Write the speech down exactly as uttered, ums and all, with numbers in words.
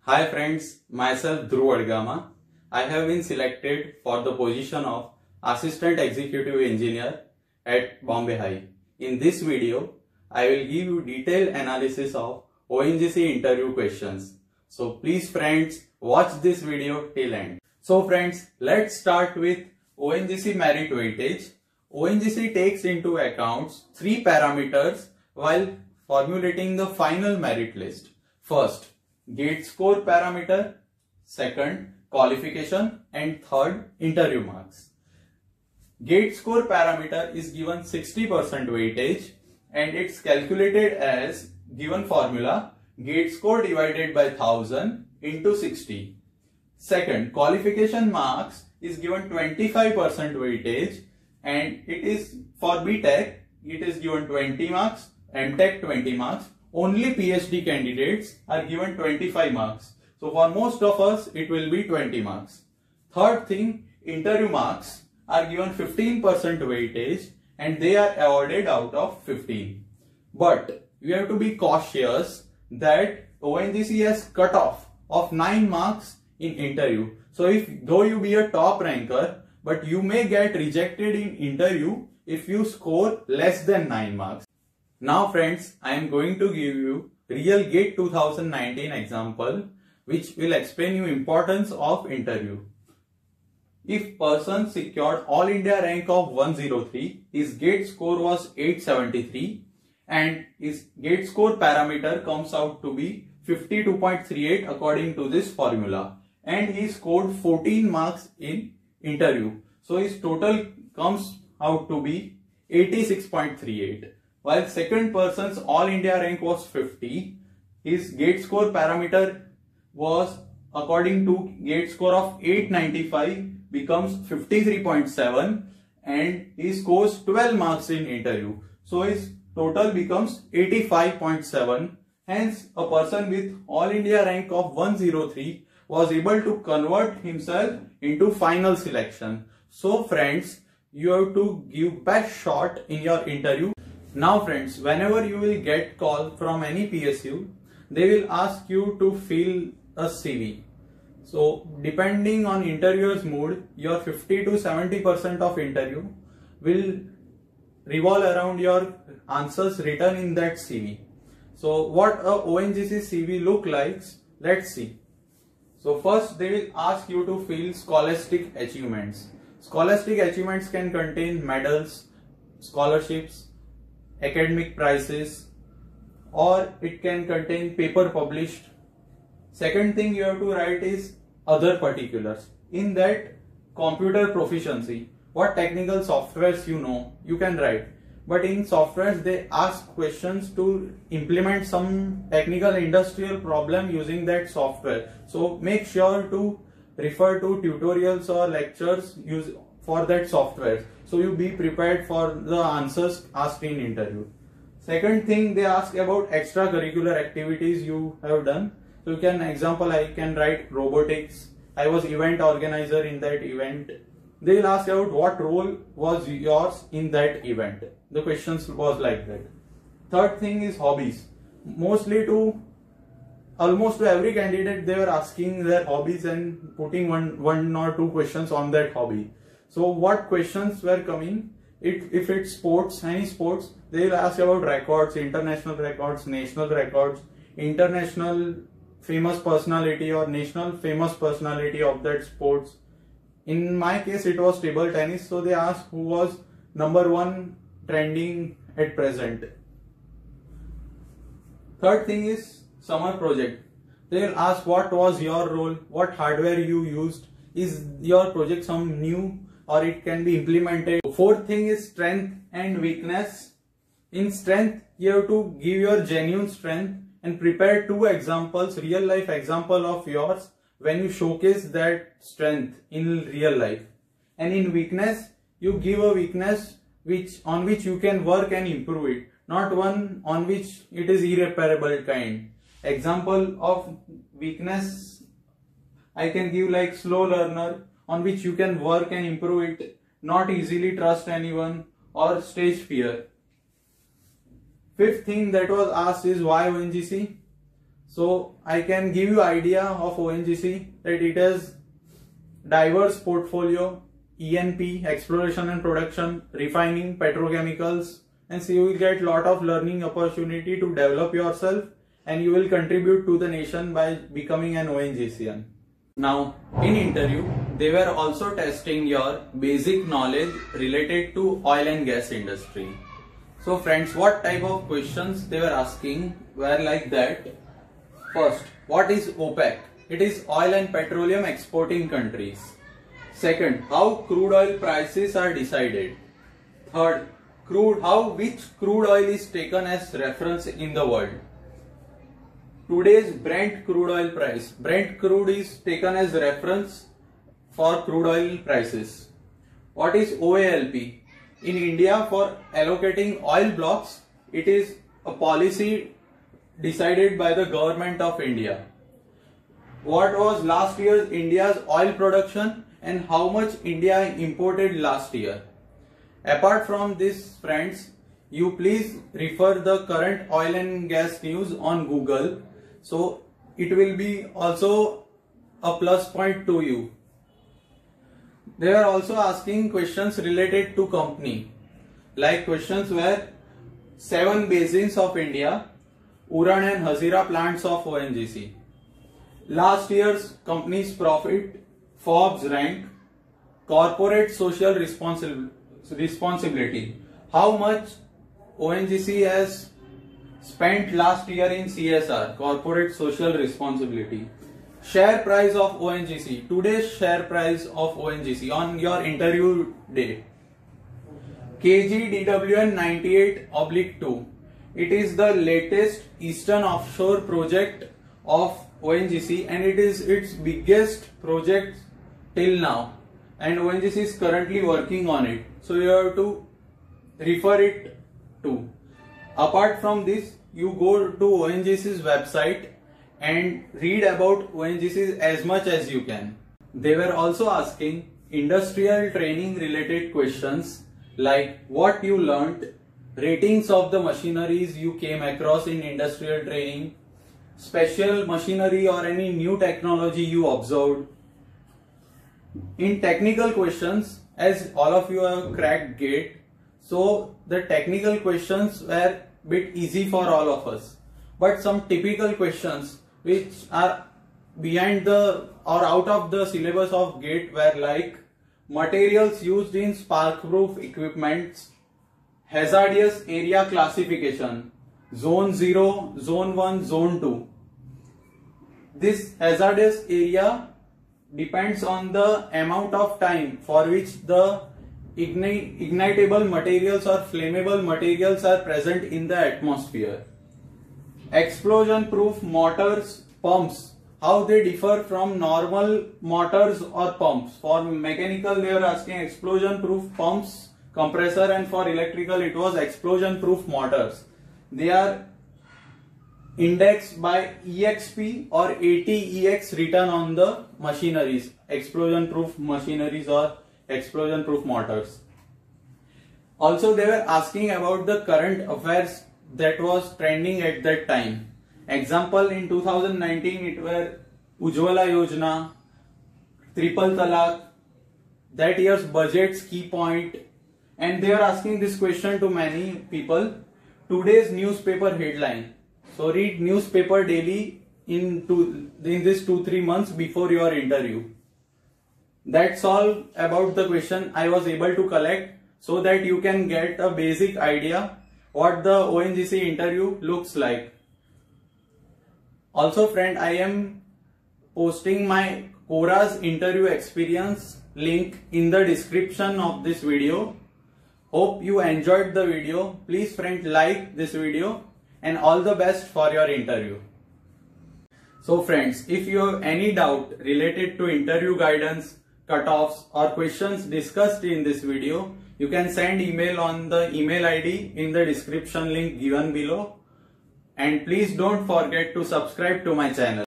Hi friends, myself Dhruv Vadgama. I have been selected for the position of Assistant Executive Engineer at Bombay High. In this video, I will give you detailed analysis of O N G C interview questions. So please friends, watch this video till end. So friends, let's start with O N G C merit weightage. O N G C takes into account three parameters while formulating the final merit list. First, gate score parameter, second, qualification, and third, interview marks. Gate score parameter is given sixty percent weightage and it's calculated as given formula gate score divided by one thousand into sixty. Second, qualification marks is given twenty-five percent weightage and it is for B Tech it is given twenty marks, M Tech twenty marks. Only PhD candidates are given twenty-five marks. So for most of us, it will be twenty marks. Third thing, interview marks are given fifteen percent weightage and they are awarded out of fifteen. But you have to be cautious that O N G C has cutoff of nine marks in interview. So if though you be a top ranker, but you may get rejected in interview if you score less than nine marks. Now friends, I am going to give you real GATE two thousand nineteen example which will explain you importance of interview. If person secured All India rank of one oh three, his GATE score was eight seventy-three and his GATE score parameter comes out to be fifty-two point three eight according to this formula, and he scored fourteen marks in interview. So his total comes out to be eighty-six point three eight. While second person's All India rank was fifty, his GATE score parameter was according to GATE score of eight ninety-five becomes fifty-three point seven and he scores twelve marks in interview. So his total becomes eighty-five point seven. Hence a person with All India rank of one oh three was able to convert himself into final selection. So friends, you have to give best shot in your interview. Now friends, whenever you will get call from any P S U, they will ask you to fill a C V. So depending on interviewer's mood, your fifty to seventy percent of interview will revolve around your answers written in that C V. So what a O N G C C V look like, let's see. So first they will ask you to fill scholastic achievements. Scholastic achievements can contain medals, scholarships, academic prizes, or it can contain paper published. Second thing you have to write is other particulars. In that, computer proficiency, what technical softwares you know, you can write. But in softwares they ask questions to implement some technical industrial problem using that software. So make sure to refer to tutorials or lectures use for that software. So you be prepared for the answers asked in interview. Second thing they ask about extracurricular activities you have done. So you can example I can write robotics. I was event organizer in that event. They will ask about what role was yours in that event. The questions was like that. Third thing is hobbies. Mostly to almost to every candidate they were asking their hobbies and putting one, one or two questions on that hobby. So what questions were coming? It, if it's sports, any sports, they will ask about records, international records, national records, international famous personality or national famous personality of that sports. In my case, it was table tennis. So they asked who was number one trending at present. Third thing is summer project. They will ask what was your role, what hardware you used, is your project some new or it can be implemented. Fourth thing is strength and weakness. In strength, you have to give your genuine strength and prepare two examples, real life example of yours when you showcase that strength in real life. And in weakness, you give a weakness which on which you can work and improve it, not one on which it is irreparable kind. Example of weakness I can give like slow learner, on which you can work and improve it, not easily trust anyone, or stage fear. Fifth thing that was asked is why O N G C? So I can give you idea of O N G C that it has diverse portfolio, E N P, exploration and production, refining, petrochemicals, and so you will get lot of learning opportunity to develop yourself, and you will contribute to the nation by becoming an O N G C N. Now in interview they were also testing your basic knowledge related to oil and gas industry. So friends, what type of questions they were asking were like that. First, what is OPEC? It is oil and petroleum exporting countries. Second, how crude oil prices are decided. Third, crude how which crude oil is taken as reference in the world. Today's Brent crude oil price. Brent crude is taken as reference for crude oil prices. What is O A L P? In India, for allocating oil blocks, it is a policy decided by the government of India. What was last year's India's oil production and how much India imported last year? Apart from this, friends, you please refer the current oil and gas news on Google. So it will be also a plus point to you. They are also asking questions related to company. Like questions were seven basins of India, Uran and Hazira plants of O N G C. Last year's company's profit, Forbes rank, corporate social responsi- responsibility. How much O N G C has spent last year in C S R, corporate social responsibility. Share price of O N G C, today's share price of O N G C on your interview day. K G D W N ninety-eight oblique two. It is the latest Eastern Offshore project of O N G C and it is its biggest project till now, and O N G C is currently working on it. So you have to refer it to. Apart from this, you go to O N G C's website and read about O N G C as much as you can. They were also asking industrial training related questions like what you learnt, ratings of the machineries you came across in industrial training, special machinery or any new technology you observed. In technical questions, as all of you have cracked GATE, so the technical questions were bit easy for all of us. But some typical questions which are behind the or out of the syllabus of GATE were like materials used in spark-proof equipments, hazardous area classification, zone zero, zone one, zone two. This hazardous area depends on the amount of time for which the ignite, ignitable materials or flammable materials are present in the atmosphere. Explosion proof motors, pumps, how they differ from normal motors or pumps. For mechanical they are asking explosion proof pumps, compressor, and for electrical it was explosion proof motors. They are indexed by E X P or A T E X written on the machineries, explosion proof machineries or explosion proof motors. Also they were asking about the current affairs that was trending at that time. Example, in two thousand nineteen it were Ujjwala Yojana, Triple Talaq, that year's budget's key point, and they are asking this question to many people. Today's newspaper headline. So read newspaper daily in two, in this two three months before your interview. That's all about the question I was able to collect, so that you can get a basic idea what the O N G C interview looks like. Also friend, I am posting my Quora's interview experience link in the description of this video. Hope you enjoyed the video. Please friend, like this video, and all the best for your interview. So friends, if you have any doubt related to interview guidance, cutoffs or questions discussed in this video, you can send email on the email I D in the description link given below. And please don't forget to subscribe to my channel.